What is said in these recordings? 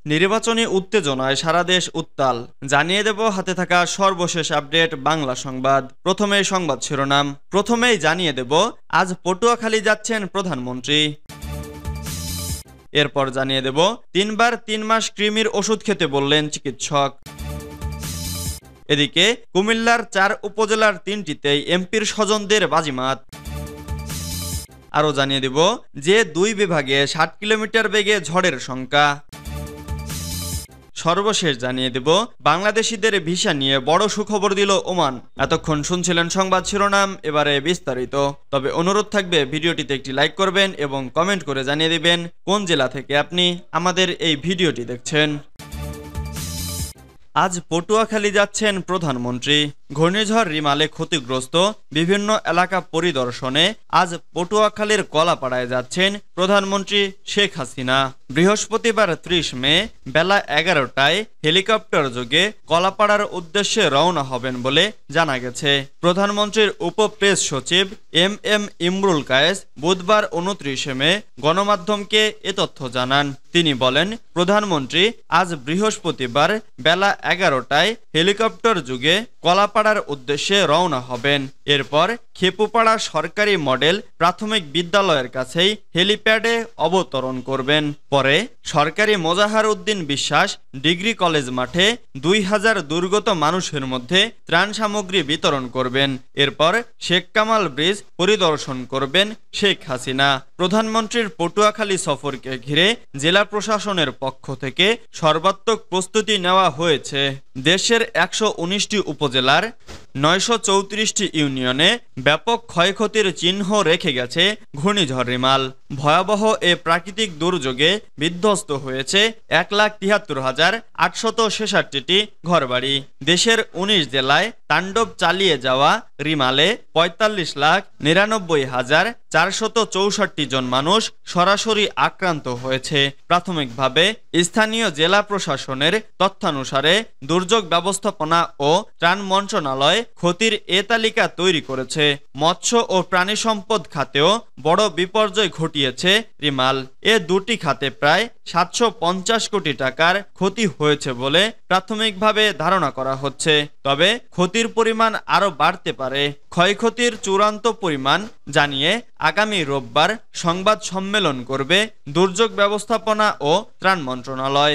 নির্বাচনী উত্তেজনায় সারা দেশ উত্তাল। জানিয়ে দেব হাতে থাকা সর্বশেষ আপডেট বাংলা সংবাদ। প্রথমেই সংবাদ শিরোনাম। প্রথমেই জানিয়ে দেব আজ পটুয়াখালী যাচ্ছেন প্রধানমন্ত্রী। এরপর জানিয়ে দেব 3 বার 3 মাস কৃমির ওষুধ খেতে বললেন চিকিৎসক। এদিকে কুমিল্লার 4 উপজেলার 3টিতেই এমপির স্বজনদের বাজিমাত। আরও জানিয়ে দেব যে 2 বিভাগে 60 কিলোমিটার বেগে ঝড়ের শঙ্কা। সর্বশেষ জানিয়ে দেব বাংলাদেশিদের ভিসা নিয়ে বড় সুখবর দিল ওমান। এতক্ষণ শুনছিলেন সংবাদ শিরোনাম, এবারে বিস্তারিত। তবে অনুরোধ থাকবে ভিডিওটিতে একটি লাইক করবেন এবং কমেন্ট করে জানিয়ে দিবেন কোন জেলা থেকে আপনি আমাদের এই ভিডিওটি দেখছেন। আজ পটুয়াখালী যাচ্ছেন প্রধানমন্ত্রী। ঘূর্ণিঝড় রিমালে ক্ষতিগ্রস্ত বিভিন্ন এলাকা পরিদর্শনে আজ পটুয়াখালীর কলাপাড়ায় যাচ্ছেন প্রধানমন্ত্রী শেখ হাসিনা। বৃহস্পতিবার 30 মে বেলা 11টায় হেলিকপ্টার যোগে কলাপাড়ার উদ্দেশ্যে রওনা হবেন বলে জানা গেছে। প্রধানমন্ত্রীর উপপ্রেস সচিব এম ইমরুল কায়েস বুধবার 29 মে গণমাধ্যমকে এ তথ্য জানান। তিনি বলেন, প্রধানমন্ত্রী আজ বৃহস্পতিবার বেলা 11টায় হেলিকপ্টার যোগে কলাপাড়ার উদ্দেশ্যে রওনা হবেন। এরপর খেপুপাড়া সরকারি মডেল প্রাথমিক বিদ্যালয়ের কাছেই হেলিপ্যাডে অবতরণ করবেন। পরে সরকারি মোজাহার উদ্দিন বিশ্বাস ডিগ্রি কলেজ মাঠে 2000 দুর্গত মানুষের মধ্যে ত্রাণ সামগ্রী বিতরণ করবেন। এরপর শেখ কামাল ব্রিজ পরিদর্শন করবেন শেখ হাসিনা। প্রধানমন্ত্রীর পটুয়াখালী সফরকে ঘিরে জেলা প্রশাসনের পক্ষ থেকে সর্বাত্মক প্রস্তুতি নেওয়া হয়েছে। দেশের 119টি উপজেলার 934টি ইউনিয়নে ব্যাপক ক্ষয়ক্ষতির চিহ্ন রেখে গেছে ঘূর্ণিঝড় রিমাল। ভয়াবহ এ প্রাকৃতিক দুর্যোগে বিধ্বস্ত হয়েছে 1,73,866টি ঘরবাড়ি। দেশের 19 জেলায় তাণ্ডব চালিয়ে যাওয়া রিমালে 45,99,464 জন মানুষ সরাসরি আক্রান্ত হয়েছে। প্রাথমিকভাবে স্থানীয় জেলা প্রশাসনের তথ্যানুসারে দুর্যোগ ব্যবস্থাপনা ও ত্রাণ মন্ত্রণালয় ক্ষতির এ তালিকা তৈরি করেছে। মৎস্য ও প্রাণী সম্পদ খাতেও বড় বিপর্যয় ঘটিয়েছে রিমাল। এ দুটি খাতে প্রায় 750 কোটি টাকার ক্ষতি হয়েছে বলে প্রাথমিকভাবে ধারণা করা হচ্ছে। তবে ক্ষতির পরিমাণ আরও বাড়তে পারে। ক্ষয়ক্ষতির চূড়ান্ত পরিমাণ জানিয়ে আগামী রোববার সংবাদ সম্মেলন করবে দুর্যোগ ব্যবস্থাপনা ও ত্রাণ মন্ত্রণালয়।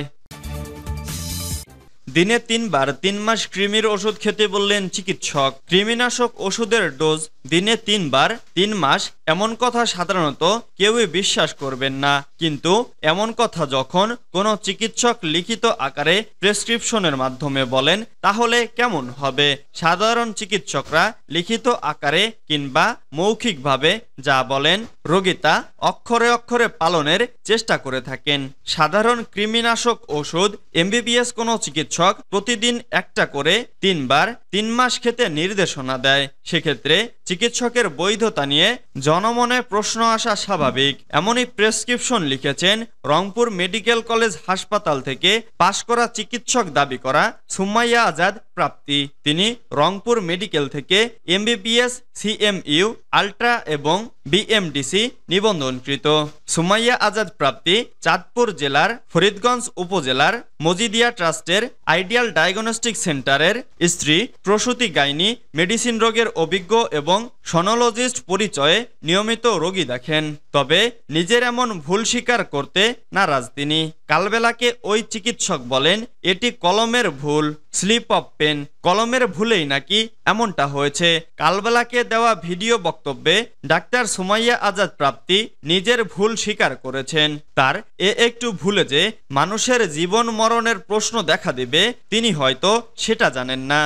দিনে 3 বার 3 মাস কৃমির ওষুধ খেতে বললেন চিকিৎসক। কৃমিনাশক ওষুধের ডোজ দিনে 3 বার 3 মাস, এমন কথা সাধারণত কেউই বিশ্বাস করবেন না। কিন্তু এমন কথা যখন কোনো চিকিৎসক লিখিত আকারে প্রেসক্রিপশনের মাধ্যমে বলেন তাহলে কেমন হবে? সাধারণ চিকিৎসকরা লিখিত আকারে কিংবা মৌখিকভাবে যা বলেন রোগী তা অক্ষরে অক্ষরে পালনের চেষ্টা করে থাকেন। সাধারণ কৃমিনাশক ওষুধ এমবিবিএস কোনো চিকিৎসক প্রতিদিন একটা করে 3 বার 3 মাস খেতে নির্দেশনা দেয়। সেক্ষেত্রে চিকিৎসকের বৈধতা নিয়ে জনমনে প্রশ্ন আসা স্বাভাবিক। এমনই প্রেসক্রিপশন লিখেছেন রংপুর মেডিকেল কলেজ হাসপাতাল থেকে পাশ করা চিকিৎসক দাবি করা সুমাইয়া আজাদ প্রাপ্তি। তিনি রংপুর মেডিকেল থেকে এমবিবিএস, সিএমইউ, আল্ট্রা এবং বিএমডিসি নিবন্ধনকৃত। সুমাইয়া আজাদ প্রাপ্তি চাঁদপুর জেলার ফরিদগঞ্জ উপজেলার মজিদিয়া ট্রাস্টের আইডিয়াল ডায়াগনস্টিক সেন্টারের স্ত্রী। প্রসূতি গাইনি মেডিসিন রোগের অভিজ্ঞ এবং সনোলজিস্ট পরিচয়ে নিয়মিত রোগী দেখেন। তবে নিজের এমন ভুল স্বীকার করতে নারাজ তিনি। কালবেলাকে ওই চিকিৎসক বলেন এটি কলমের ভুল, স্লিপ অফ পেন। কলমের ভুলেই নাকি এমনটা হয়েছে। কালবেলাকে দেওয়া ভিডিও বক্তব্যে ডাক্তার সুমাইয়া আজাদ প্রাপ্তি নিজের ভুল স্বীকার করেছেন। তার একটু ভুলে যে মানুষের জীবন মরণের প্রশ্ন দেখা দেবে তিনি হয়তো সেটা জানেন না।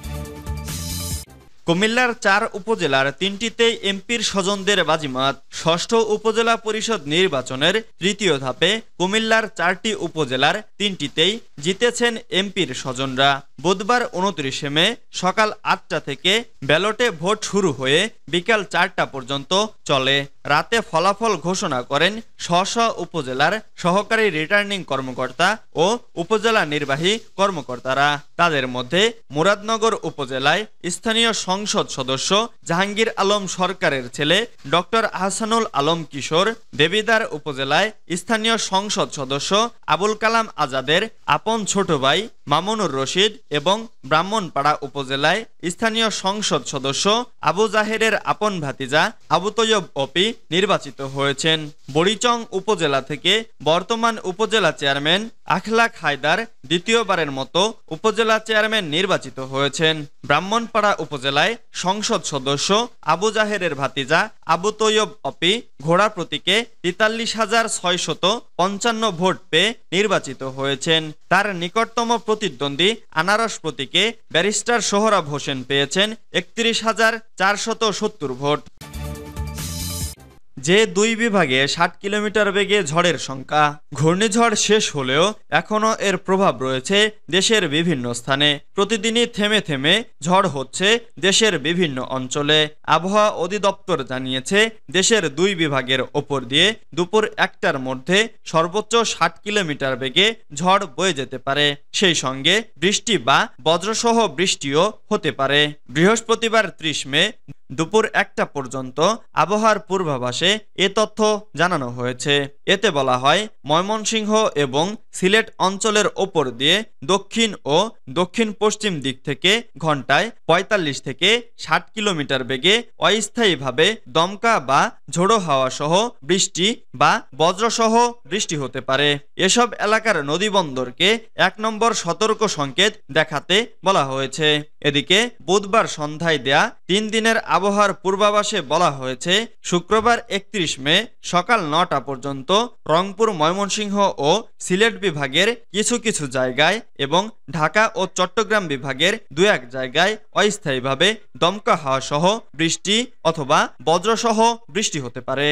কুমিল্লার 4 উপজেলার 3টিতেই এমপির স্বজনদের বাজিমাত। ষষ্ঠ উপজেলা পরিষদ নির্বাচনের 3য় ধাপে কুমিল্লার 4টি উপজেলার 3টিতেই জিতেছেন এমপির স্বজনরা। বুধবার 29 মে সকাল 8টা থেকে ব্যালটে ভোট শুরু হয়ে বিকাল 4টা পর্যন্ত চলে। রাতে ফলাফল ঘোষণা করেন স্ব উপজেলার সহকারী রিটার্নিং কর্মকর্তা ও উপজেলা নির্বাহী কর্মকর্তারা। তাদের মধ্যে মুরাদনগর উপজেলায় স্থানীয় সংসদ সদস্য জাহাঙ্গীর আলম সরকারের ছেলে ডক্টর আহসানুল আলম কিশোর, দেবিদ্বার উপজেলায় স্থানীয় সংসদ সদস্য আবুল কালাম আজাদের আপন ছোট ভাই মামুনুর রশিদ এবং ব্রাহ্মণপাড়া উপজেলায় স্থানীয় সংসদ সদস্য আবু জাহেরের আপন ভাতিজা আবু তৈয়ব অপি নির্বাচিত হয়েছেন। বড়িচং উপজেলা থেকে বর্তমান উপজেলা চেয়ারম্যান আখলাক হায়দার দ্বিতীয়বারের মতো উপজেলা চেয়ারম্যান নির্বাচিত হয়েছেন। ব্রাহ্মণপাড়া উপজেলায় সংসদ সদস্য আবু জাহেরের ভাতিজা আবু তৈয়ব অপি ঘোড়া প্রতীকে ৪৩,৬৫৫ ভোট পেয়ে নির্বাচিত হয়েছেন। তার নিকটতম প্রতিদ্বন্দ্বী আনারস প্রতীকে ব্যারিস্টার সোহরাব হোসেন পেয়েছেন ৩১,৪৭০ ভোট। যে দুই বিভাগে ৬০ কিলোমিটার বেগে ঝড়ের সংখ্যা। ঘূর্ণিঝড় শেষ হলেও এখনও এর প্রভাব রয়েছে দেশের বিভিন্ন স্থানে। প্রতিদিনই থেমে থেমে ঝড় হচ্ছে দেশের বিভিন্ন অঞ্চলে। আবহাওয়া অধিদপ্তর জানিয়েছে দেশের দুই বিভাগের ওপর দিয়ে দুপুর ১টার মধ্যে সর্বোচ্চ ৬০ কিলোমিটার বেগে ঝড় বয়ে যেতে পারে। সেই সঙ্গে বৃষ্টি বা বজ্রসহ বৃষ্টিও হতে পারে। বৃহস্পতিবার ৩০ মে দুপুর ১টা পর্যন্ত আবহাওয়ার পূর্বাভাসে এ তথ্য জানানো হয়েছে। এতে বলা হয়, ময়মনসিংহ এবং সিলেট অঞ্চলের ওপর দিয়ে দক্ষিণ ও দক্ষিণ পশ্চিম দিক থেকে ঘন্টায় ৪৫ থেকে ৬০ কিলোমিটার বেগে অস্থায়ীভাবে দমকা বা ঝোড়ো হাওয়া সহ বৃষ্টি বা বজ্রসহ বৃষ্টি হতে পারে। এসব এলাকার নদীবন্দরকে ১ নম্বর সতর্ক সংকেত দেখাতে বলা হয়েছে। এদিকে বুধবার সন্ধ্যায় দেয়া ৩ দিনের আবহাওয়ার পূর্বাভাসে বলা হয়েছে, শুক্রবার ৩১ মে সকাল ৯টা পর্যন্ত রংপুর, ময়মনসিংহ ও সিলেট বিভাগের কিছু কিছু জায়গায় এবং ঢাকা ও চট্টগ্রাম বিভাগের ২-১ জায়গায় অস্থায়ীভাবে দমকা হাওয়া সহ বৃষ্টি অথবা বজ্রসহ বৃষ্টি হতে পারে।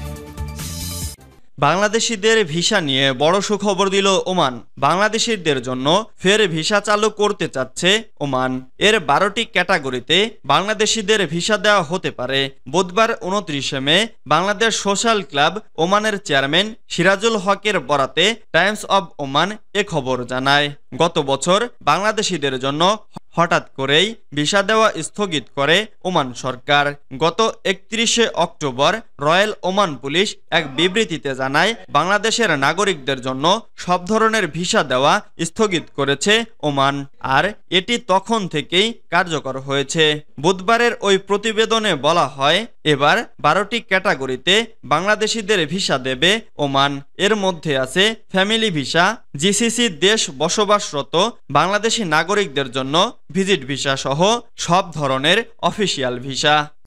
বাংলাদেশিদের ভিসা নিয়ে বড় সুখবর দিল ওমান। বাংলাদেশিদের জন্য ফের ভিসা চালু করতে চাচ্ছে ওমান। এর ১২টি ক্যাটাগরিতে বাংলাদেশিদের ভিসা দেওয়া হতে পারে। বুধবার ২৯ মে বাংলাদেশ সোশ্যাল ক্লাব ওমানের চেয়ারম্যান সিরাজুল হকের বরাতে টাইমস অব ওমান এ খবর জানায়। গত বছর বাংলাদেশিদের জন্য হঠাৎ করেই ভিসা দেওয়া স্থগিত করে ওমান সরকার। গত ৩১ অক্টোবর রয়্যাল ওমান পুলিশ এক বিবৃতিতে জানায়, বাংলাদেশের নাগরিকদের জন্য সব ধরনের ভিসা দেওয়া স্থগিত করেছে ওমান, আর এটি তখন থেকেই কার্যকর হয়েছে। বুধবারের ওই প্রতিবেদনে বলা হয়, এবার ১২টি ক্যাটাগরিতে বাংলাদেশিদের ভিসা দেবে ওমান। এর মধ্যে আছে ফ্যামিলি ভিসা, জিসিসি দেশ বসবাসরত বাংলাদেশি নাগরিকদের জন্য ভিজিট ভিসা সহ সব ধরনের অফিসিয়াল ভিসা।